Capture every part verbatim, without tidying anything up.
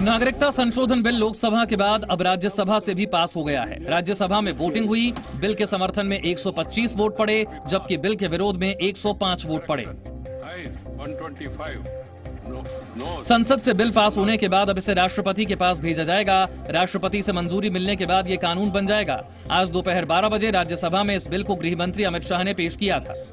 नागरिकता संशोधन बिल लोकसभा के बाद अब राज्यसभा से भी पास हो गया है। राज्यसभा में वोटिंग हुई। बिल के समर्थन में एक सौ पच्चीस वोट पड़े, जबकि बिल के विरोध में एक सौ पाँच वोट पड़े। संसद से बिल पास होने के बाद अब इसे राष्ट्रपति के पास भेजा जाएगा। राष्ट्रपति से मंजूरी मिलने के बाद ये कानून बन जाएगा। आज दोपहर बारह बजे राज्यसभा में इस बिल को गृह मंत्री अमित शाह ने पेश किया था।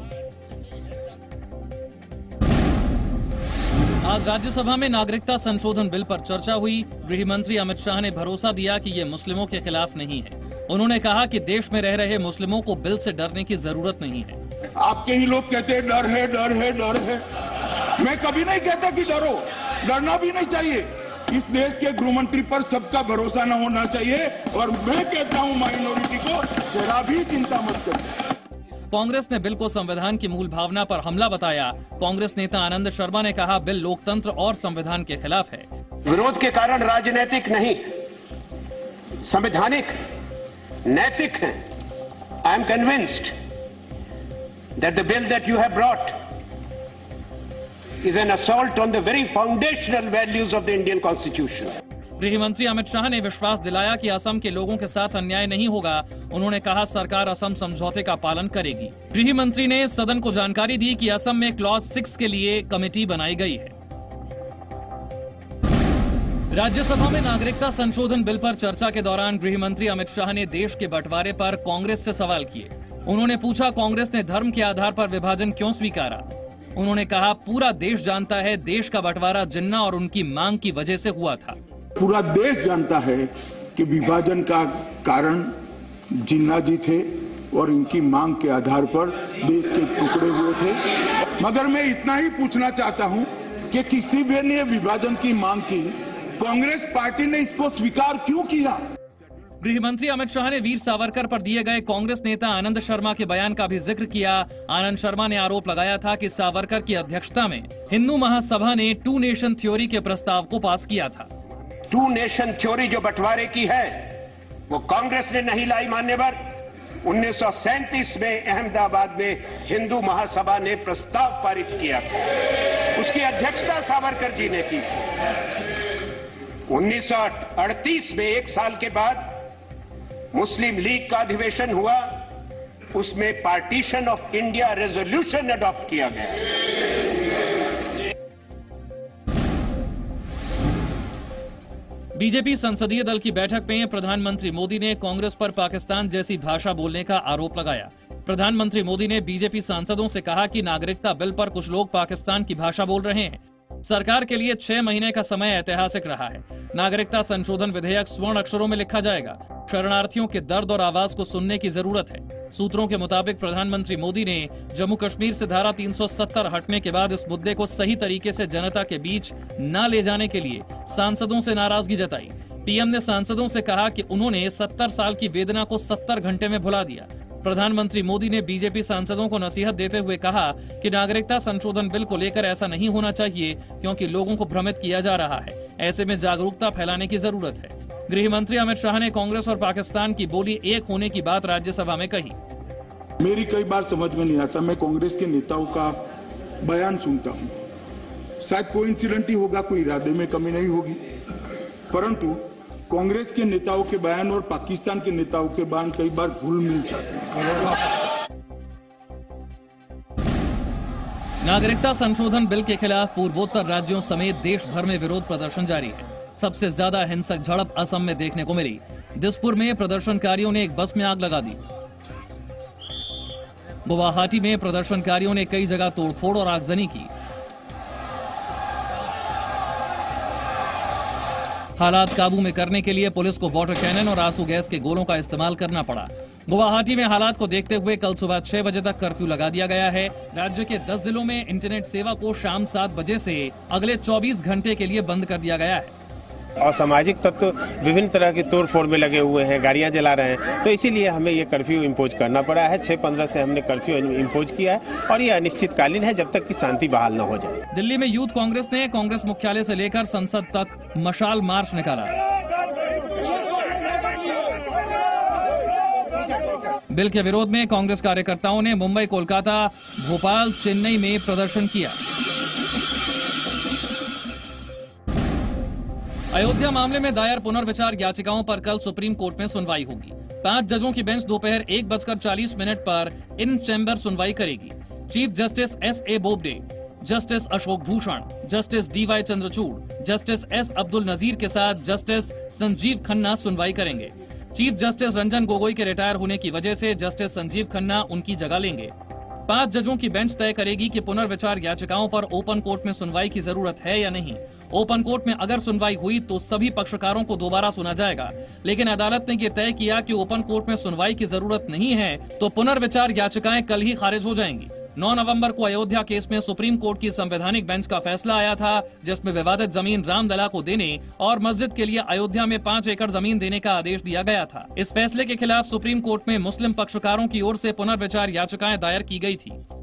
आज राज्यसभा में नागरिकता संशोधन बिल पर चर्चा हुई। गृह मंत्री अमित शाह ने भरोसा दिया कि ये मुस्लिमों के खिलाफ नहीं है। उन्होंने कहा कि देश में रह रहे मुस्लिमों को बिल से डरने की जरूरत नहीं है। आपके ही लोग कहते हैं डर है, डर है, डर है। मैं कभी नहीं कहता कि डरो, डरना भी नहीं चाहिए। इस देश के गृह मंत्री पर सबका भरोसा न होना चाहिए और मैं कहता हूं माइनॉरिटी को जरा भी चिंता मत करो। कांग्रेस ने बिल को संविधान की मूल भावना पर हमला बताया। कांग्रेस नेता आनंद शर्मा ने कहा बिल लोकतंत्र और संविधान के खिलाफ है। विरोध के कारण राजनीतिक नहीं, संवैधानिक, नैतिक है। I am convinced that the bill that you have brought is an assault on the very foundational values of the Indian Constitution. गृह मंत्री अमित शाह ने विश्वास दिलाया कि असम के लोगों के साथ अन्याय नहीं होगा। उन्होंने कहा सरकार असम समझौते का पालन करेगी। गृह मंत्री ने सदन को जानकारी दी कि असम में क्लॉज सिक्स के लिए कमेटी बनाई गई है। राज्यसभा में नागरिकता संशोधन बिल पर चर्चा के दौरान गृह मंत्री अमित शाह ने देश के बंटवारे पर कांग्रेस से सवाल किए। उन्होंने पूछा कांग्रेस ने धर्म के आधार पर विभाजन क्यों स्वीकारा। उन्होंने कहा पूरा देश जानता है देश का बंटवारा जिन्ना और उनकी मांग की वजह से हुआ था। पूरा देश जानता है कि विभाजन का कारण जिन्ना जी थे और इनकी मांग के आधार पर देश के टुकड़े हुए थे। मगर मैं इतना ही पूछना चाहता हूं कि किसी भी ने विभाजन की मांग की, कांग्रेस पार्टी ने इसको स्वीकार क्यों किया। गृह मंत्री अमित शाह ने वीर सावरकर पर दिए गए कांग्रेस नेता आनंद शर्मा के बयान का भी जिक्र किया। आनंद शर्मा ने आरोप लगाया था कि सावरकर की अध्यक्षता में हिंदू महासभा ने टू नेशन थ्योरी के प्रस्ताव को पास किया था। टू नेशन थ्योरी जो बंटवारे की है वो कांग्रेस ने नहीं लाई मान्यवर। उन्नीस सौ सैंतीस में अहमदाबाद में हिंदू महासभा ने प्रस्ताव पारित किया था, उसकी अध्यक्षता सावरकर जी ने की थी। उन्नीस सौ अड़तीस में एक साल के बाद मुस्लिम लीग का अधिवेशन हुआ, उसमें partition of India resolution adopt किया गया। बीजेपी संसदीय दल की बैठक में प्रधानमंत्री मोदी ने कांग्रेस पर पाकिस्तान जैसी भाषा बोलने का आरोप लगाया। प्रधानमंत्री मोदी ने बीजेपी सांसदों से कहा कि नागरिकता बिल पर कुछ लोग पाकिस्तान की भाषा बोल रहे हैं। सरकार के लिए छह महीने का समय ऐतिहासिक रहा है। नागरिकता संशोधन विधेयक स्वर्ण अक्षरों में लिखा जाएगा। शरणार्थियों के दर्द और आवाज को सुनने की जरूरत है। सूत्रों के मुताबिक प्रधानमंत्री मोदी ने जम्मू कश्मीर से धारा तीन सौ सत्तर हटने के बाद इस मुद्दे को सही तरीके से जनता के बीच न ले जाने के लिए सांसदों से नाराजगी जताई। पीएम ने सांसदों से कहा कि उन्होंने सत्तर साल की वेदना को सत्तर घंटे में भुला दिया। प्रधानमंत्री मोदी ने बीजेपी सांसदों को नसीहत देते हुए कहा कि नागरिकता संशोधन बिल को लेकर ऐसा नहीं होना चाहिए, क्योंकि लोगों को भ्रमित किया जा रहा है। ऐसे में जागरूकता फैलाने की जरूरत है। गृह मंत्री अमित शाह ने कांग्रेस और पाकिस्तान की बोली एक होने की बात राज्यसभा में कही। मेरी कई बार समझ में नहीं आता, मैं कांग्रेस के नेताओं का बयान सुनता हूँ, शायद कोइंसिडेंट ही होगा, कोई इरादे में कमी नहीं होगी, परंतु कांग्रेस के नेताओं के बयान और पाकिस्तान के नेताओं के बयान कई बार घुल मिल जाते हैं। नागरिकता संशोधन बिल के खिलाफ पूर्वोत्तर राज्यों समेत देश भर में विरोध प्रदर्शन जारी है। सबसे ज्यादा हिंसक झड़प असम में देखने को मिली। दिसपुर में प्रदर्शनकारियों ने एक बस में आग लगा दी। गुवाहाटी में प्रदर्शनकारियों ने कई जगह तोड़फोड़ और आगजनी की। हालात काबू में करने के लिए पुलिस को वाटर कैनन और आंसू गैस के गोलों का इस्तेमाल करना पड़ा। गुवाहाटी में हालात को देखते हुए कल सुबह छह बजे तक कर्फ्यू लगा दिया गया है। राज्य के दस जिलों में इंटरनेट सेवा को शाम सात बजे से अगले चौबीस घंटे के लिए बंद कर दिया गया है। असामाजिक तत्व विभिन्न तरह के तोड़ फोड़ में लगे हुए हैं, गाड़ियां जला रहे हैं, तो इसीलिए हमें ये कर्फ्यू इम्पोज करना पड़ा है। छह पंद्रह से हमने कर्फ्यू इम्पोज किया है और ये अनिश्चितकालीन है जब तक कि शांति बहाल न हो जाए। दिल्ली में यूथ कांग्रेस ने कांग्रेस मुख्यालय से लेकर संसद तक मशाल मार्च निकाला। बिल के विरोध में कांग्रेस कार्यकर्ताओं ने मुंबई, कोलकाता, भोपाल, चेन्नई में प्रदर्शन किया। अयोध्या मामले में दायर पुनर्विचार याचिकाओं पर कल सुप्रीम कोर्ट में सुनवाई होगी। पांच जजों की बेंच दोपहर एक बजकर चालीस मिनट पर इन चैम्बर सुनवाई करेगी। Chief justice S A Bobde, justice Ashok Bhushan, justice D Y Chandrachud, justice S Abdul Nazeer के साथ जस्टिस संजीव खन्ना सुनवाई करेंगे। चीफ जस्टिस रंजन गोगोई के रिटायर होने की वजह से जस्टिस संजीव खन्ना उनकी जगह लेंगे। पांच जजों की बेंच तय करेगी कि पुनर्विचार याचिकाओं पर ओपन कोर्ट में सुनवाई की जरूरत है या नहीं। ओपन कोर्ट में अगर सुनवाई हुई तो सभी पक्षकारों को दोबारा सुना जाएगा, लेकिन अदालत ने यह तय किया कि ओपन कोर्ट में सुनवाई की जरूरत नहीं है तो पुनर्विचार याचिकाएं कल ही खारिज हो जाएंगी। नौ नवंबर को अयोध्या केस में सुप्रीम कोर्ट की संवैधानिक बेंच का फैसला आया था, जिसमें विवादित जमीन रामलला को देने और मस्जिद के लिए अयोध्या में पाँच एकड़ जमीन देने का आदेश दिया गया था। इस फैसले के खिलाफ सुप्रीम कोर्ट में मुस्लिम पक्षकारों की ओर से पुनर्विचार याचिकाएं दायर की गई थी।